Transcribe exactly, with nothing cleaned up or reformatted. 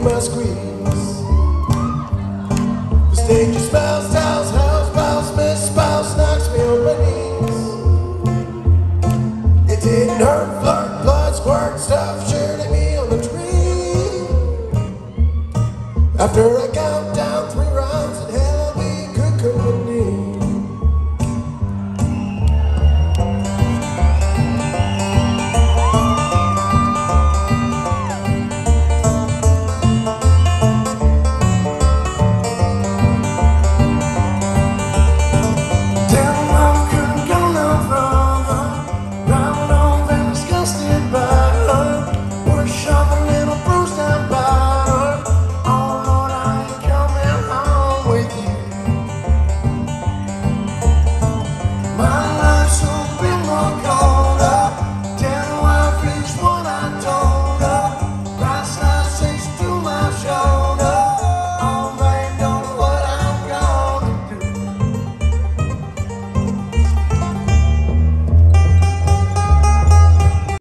my squeeze. The stage is spouse, house, house, spouse, miss spouse knocks me on my knees. It didn't hurt, flirt, blood, squirt, stuff, shooting me on the tree. After I count